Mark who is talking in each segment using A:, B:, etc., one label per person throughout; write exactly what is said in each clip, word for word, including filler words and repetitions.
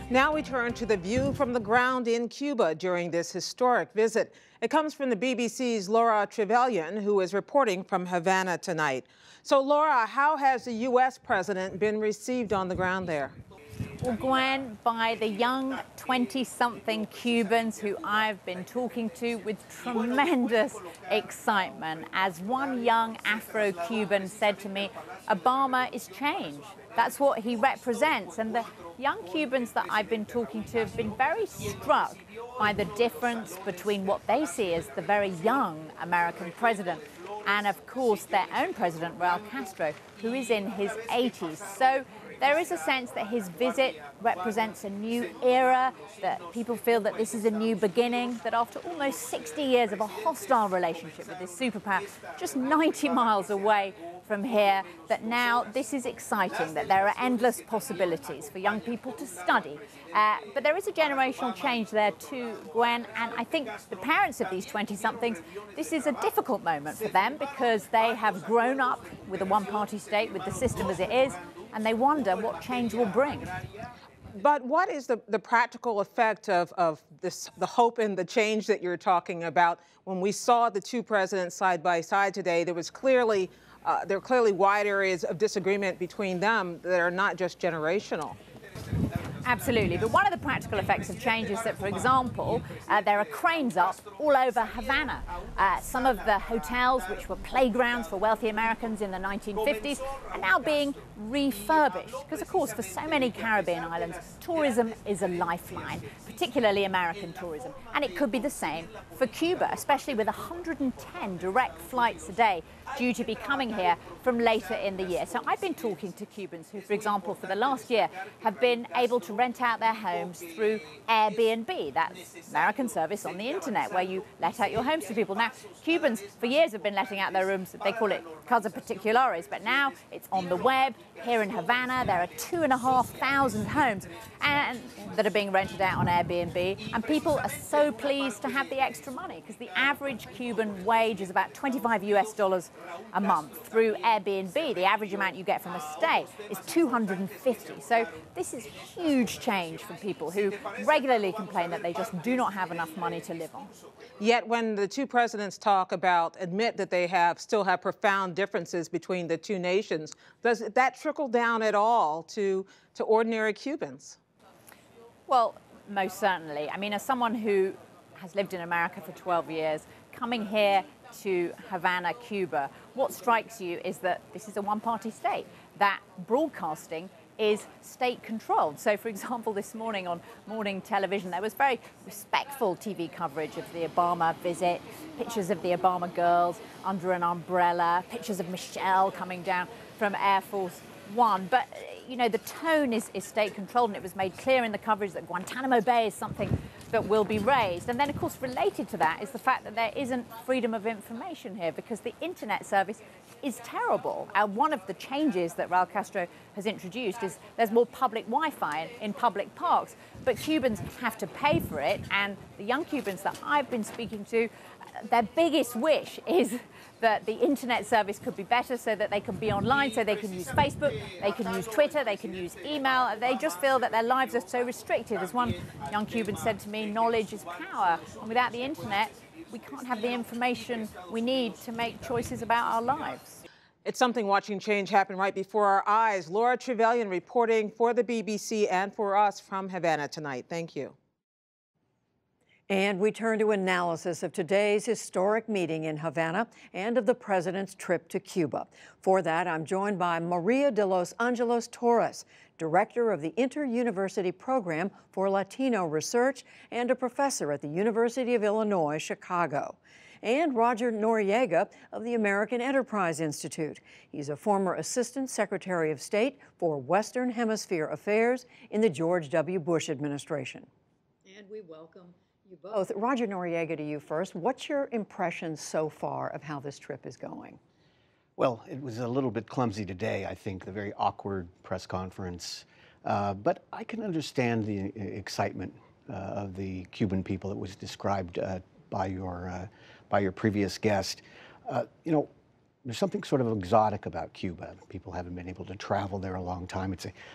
A: Now we turn to the view from the ground in Cuba during this historic visit. It comes from the B B C's Laura Trevelyan, who is reporting from Havana tonight. So, Laura, how has the U S president been received on the ground there?
B: Well, Gwen, by the young twenty-something Cubans who I've been talking to with tremendous excitement. As one young Afro-Cuban said to me, Obama is change. That's what he represents. And the young Cubans that I've been talking to have been very struck by the difference between what they see as the very young American president and, of course, their own president, Raul Castro, who is in his eighties. So there is a sense that his visit represents a new era, that people feel that this is a new beginning, that after almost sixty years of a hostile relationship with this superpower, just ninety miles away from here, that now this is exciting, that there are endless possibilities for young people to study. Uh, but there is a generational change there too, Gwen, and I think the parents of these twenty-somethings, this is a difficult moment for them because they have grown up with a one-party state, with the system as it is, and they wonder what change will bring.
A: But what is the, the practical effect of, of this, the hope and the change that you're talking about? When we saw the two presidents side by side today, there was clearly, uh, there are clearly wide areas of disagreement between them that are not just generational.
B: Absolutely, but one of the practical effects of change is that, for example, uh, there are cranes up all over Havana. Uh, some of the hotels, which were playgrounds for wealthy Americans in the nineteen fifties, are now being refurbished. Because, of course, for so many Caribbean islands, tourism is a lifeline, particularly American tourism. And it could be the same for Cuba, especially with one hundred ten direct flights a day due to be coming here from later in the year. So I've been talking to Cubans who, for example, for the last year have been able to rent out their homes through Airbnb. That's American service on the internet where you let out your homes to people. Now, Cubans for years have been letting out their rooms, they call it casa particulares, but now it's on the web. Here in Havana, there are two and a half thousand homes and that are being rented out on Airbnb, and people are so pleased to have the extra money because the average Cuban wage is about twenty-five U S dollars a month. Through Airbnb, the average amount you get from a stay is two hundred fifty. So this is huge change for people who regularly complain that they just do not have enough money to live on.
A: Yet when the two presidents talk about, admit that they have still have profound differences between the two nations, does that trickle down at all to, to ordinary Cubans?
B: Well, most certainly. I mean, as someone who has lived in America for twelve years, coming here to Havana, Cuba, what strikes you is that this is a one-party state, that broadcasting is state-controlled. So, for example, this morning on morning television, there was very respectful T V coverage of the Obama visit, pictures of the Obama girls under an umbrella, pictures of Michelle coming down from Air Force One. But, you know, the tone is, is state-controlled, and it was made clear in the coverage that Guantanamo Bay is something that will be raised. And then, of course, related to that is the fact that there isn't freedom of information here because the internet service is terrible. And one of the changes that Raul Castro has introduced is there's more public Wi-Fi in public parks, but Cubans have to pay for it. And the young Cubans that I've been speaking to, their biggest wish is that the internet service could be better so that they can be online, so they can use Facebook, they can use Twitter, they can use email. They just feel that their lives are so restricted. As one young Cuban said to me, knowledge is power. And without the internet, we can't have the information we need to make choices about our lives.
A: It's something watching change happen right before our eyes. Laura Trevelyan reporting for the B B C and for us from Havana tonight. Thank you.
C: And we turn to analysis of today's historic meeting in Havana and of the president's trip to Cuba. For that, I'm joined by María de los Angeles Torres, director of the Inter-University Program for Latino Research and a professor at the University of Illinois, Chicago, and Roger Noriega of the American Enterprise Institute. He's a former Assistant Secretary of State for Western Hemisphere Affairs in the George W. Bush administration. And we welcome you both. Roger Noriega, to you first. What's your impression so far of how this trip is going?
D: Well, it was a little bit clumsy today, I think, the very awkward press conference. Uh, but I can understand the excitement uh, of the Cuban people that was described uh, by your uh, by your previous guest. Uh, you know, there's something sort of exotic about Cuba. People haven't been able to travel there a long time. It's a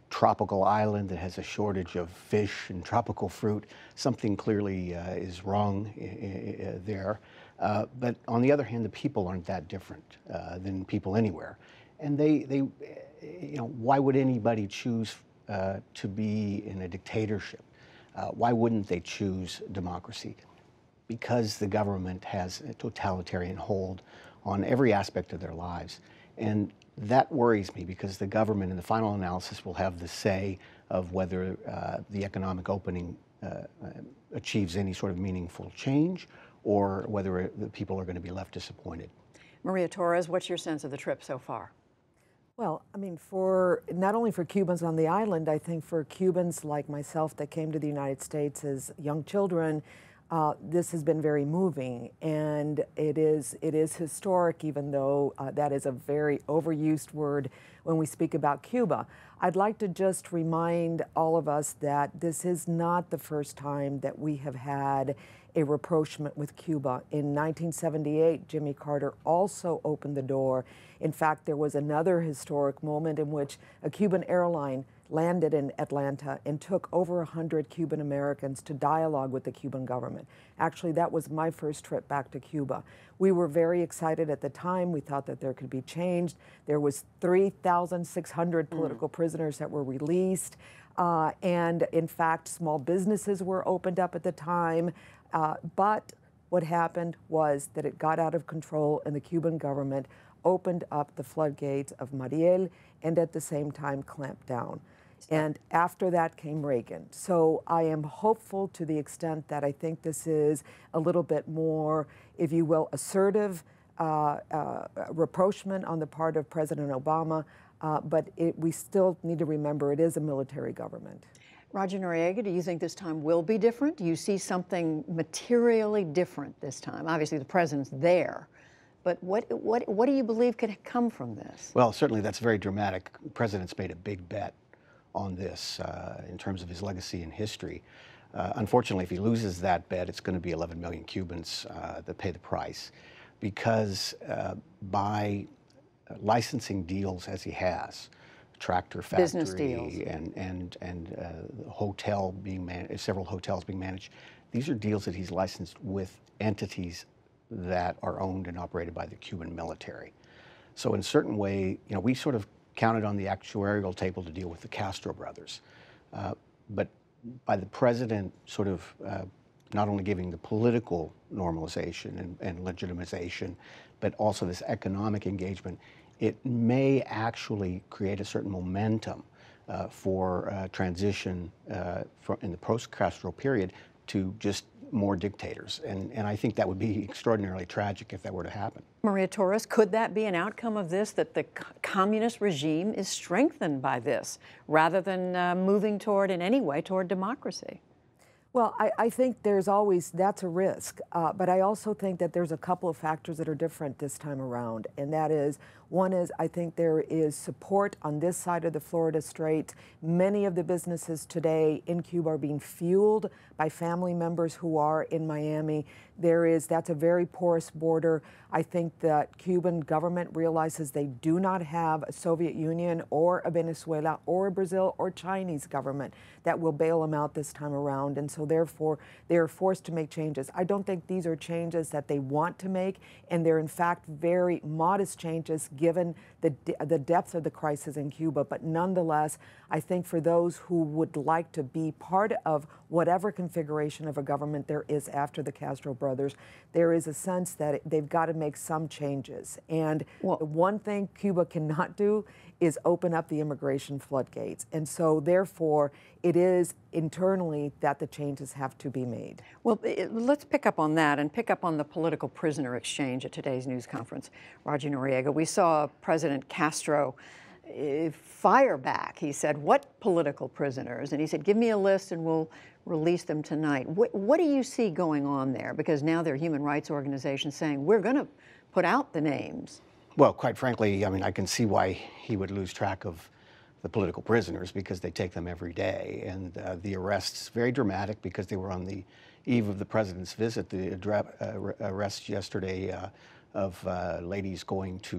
D: tropical island that has a shortage of fish and tropical fruit. Something clearly uh, is wrong uh, there. Uh, but on the other hand, the people aren't that different uh, than people anywhere. And they, they, you know, why would anybody choose uh, to be in a dictatorship? Uh, why wouldn't they choose democracy? Because the government has a totalitarian hold on every aspect of their lives. And that worries me, because the government in the final analysis will have the say of whether uh, the economic opening uh, achieves any sort of meaningful change, or whether the people are going to be left disappointed.
C: María Torres, what's your sense of the trip so far?
E: Well, I mean, for not only for Cubans on the island, I think for Cubans like myself that came to the United States as young children, uh, this has been very moving, and it is it is historic, even though uh, that is a very overused word when we speak about Cuba. I'd like to just remind all of us that this is not the first time that we have had a rapprochement with Cuba. In nineteen seventy-eight, Jimmy Carter also opened the door. In fact, there was another historic moment in which a Cuban airline landed in Atlanta and took over one hundred Cuban Americans to dialogue with the Cuban government. Actually, that was my first trip back to Cuba. We were very excited at the time. We thought that there could be change. There was three thousand six hundred political mm. prisoners that were released. Uh, and in fact, small businesses were opened up at the time. Uh, but what happened was that it got out of control, and the Cuban government opened up the floodgates of Mariel, and at the same time clamped down. And after that came Reagan. So I am hopeful, to the extent that I think this is a little bit more, if you will, assertive uh, uh, rapprochement on the part of President Obama, uh, but it, we still need to remember it is a military government.
C: Roger Noriega, do you think this time will be different? Do you see something materially different this time? Obviously, the president's there, but what, what, what do you believe could come from this?
D: Well, certainly that's very dramatic. The president's made a big bet on this uh, in terms of his legacy and history. Uh, unfortunately, if he loses that bet, it's going to be eleven million Cubans uh, that pay the price, because uh, by licensing deals as he has, tractor factory
C: business deals,
D: and and and uh, hotel being managed, several hotels being managed. These are deals that he's licensed with entities that are owned and operated by the Cuban military. So in a certain way, you know, we sort of counted on the actuarial table to deal with the Castro brothers, uh, but by the president sort of uh, not only giving the political normalization and, and legitimization, but also this economic engagement, it may actually create a certain momentum uh, for uh, transition uh, for, in the post-Castro period to just more dictators. And, and I think that would be extraordinarily tragic if that were to happen.
C: María Torres, could that be an outcome of this, that the communist regime is strengthened by this, rather than uh, moving toward, in any way, toward democracy?
E: Well, I, I think there's always, that's a risk, uh, but I also think that there's a couple of factors that are different this time around, and that is, one is, I think there is support on this side of the Florida Strait. Many of the businesses today in Cuba are being fueled by family members who are in Miami. There is, that's a very porous border. I think that Cuban government realizes they do not have a Soviet Union or a Venezuela or a Brazil or Chinese government that will bail them out this time around. And so therefore, they're forced to make changes. I don't think these are changes that they want to make, and they're in fact very modest changes given the, the depth of the crisis in Cuba. But nonetheless, I think for those who would like to be part of whatever configuration of a government there is after the Castro brothers, there is a sense that they've got to make some changes. And well, the one thing Cuba cannot do is open up the immigration floodgates. And so therefore, it is internally that the changes have to be made.
C: Well, it, let's pick up on that and pick up on the political prisoner exchange at today's news conference. Roger Noriega, we saw President Castro uh, fire back. He said, what political prisoners? And he said, give me a list and we'll release them tonight. What, what do you see going on there? Because now there are human rights organizations saying, we're going to put out the names.
D: Well, quite frankly, I mean, I can see why he would lose track of the political prisoners, because they take them every day. And uh, the arrests, very dramatic, because they were on the eve of the president's visit. The uh, arrests yesterday uh, of uh, ladies going to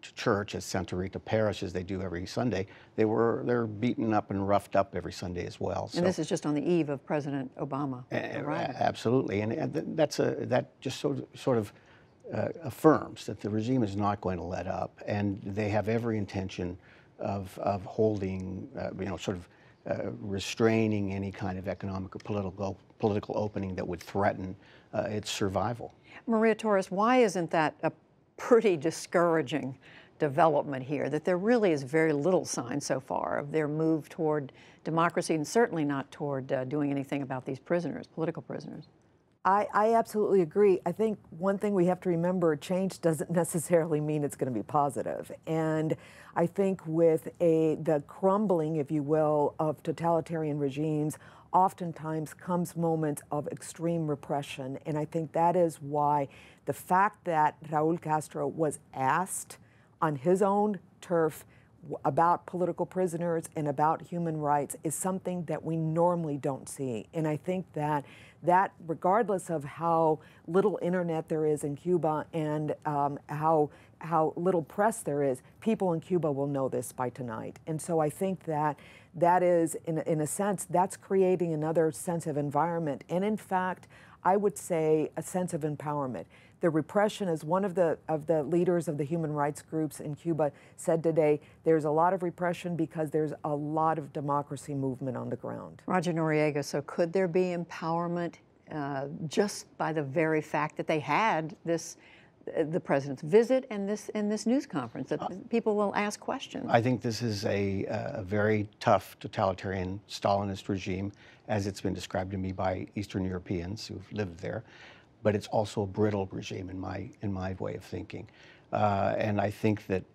D: to church at Santa Rita Parish as they do every Sunday, they were they're beaten up and roughed up every Sunday as well.
C: And so, this is just on the eve of President Obama arriving.
D: Absolutely, and, and that's a that just sort of, sort of uh, affirms that the regime is not going to let up, and they have every intention of of holding, uh, you know, sort of uh, restraining any kind of economic or political political opening that would threaten uh, its survival.
C: María Torres, why isn't that a pretty discouraging development here, that there really is very little sign so far of their move toward democracy, and certainly not toward uh, doing anything about these prisoners, political prisoners?
E: I, I absolutely agree. I think one thing we have to remember, change doesn't necessarily mean it's going to be positive. And I think with a the crumbling, if you will, of totalitarian regimes, oftentimes comes moments of extreme repression. And I think that is why the fact that Raúl Castro was asked on his own turf about political prisoners and about human rights is something that we normally don't see. And I think that that regardless of how little internet there is in Cuba and um, how how little press there is, people in Cuba will know this by tonight. And so I think that that is, in, in a sense, that's creating another sense of environment. And in fact, I would say a sense of empowerment. The repression, as one of the of the leaders of the human rights groups in Cuba said today, there's a lot of repression because there's a lot of democracy movement on the ground.
C: Roger Noriega, so could there be empowerment uh, just by the very fact that they had this, uh, the president's visit and this and this news conference, that uh, people will ask questions?
D: I think this is a, a very tough totalitarian Stalinist regime, as it's been described to me by Eastern Europeans who've lived there. But it's also a brittle regime in my in my way of thinking, uh, and I think that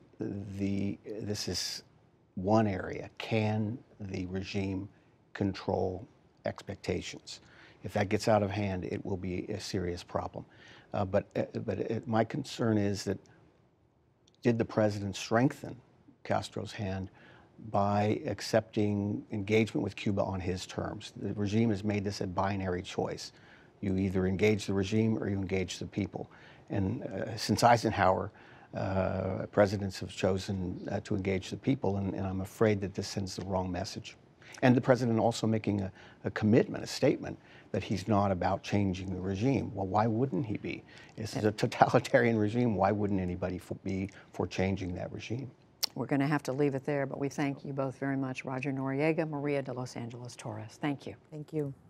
D: the this is one area. Can the regime control expectations? If that gets out of hand, it will be a serious problem. Uh, but uh, but it, my concern is that did the president strengthen Castro's hand by accepting engagement with Cuba on his terms? The regime has made this a binary choice. You either engage the regime or you engage the people. And uh, since Eisenhower, uh, presidents have chosen uh, to engage the people, and, and I'm afraid that this sends the wrong message. And the president also making a, a commitment, a statement, that he's not about changing the regime. Well, why wouldn't he be? This is a totalitarian regime. Why wouldn't anybody for, be for changing that regime?
C: We're going to have to leave it there, but we thank you both very much. Roger Noriega, María de Los Angeles Torres. Thank you.
E: Thank you.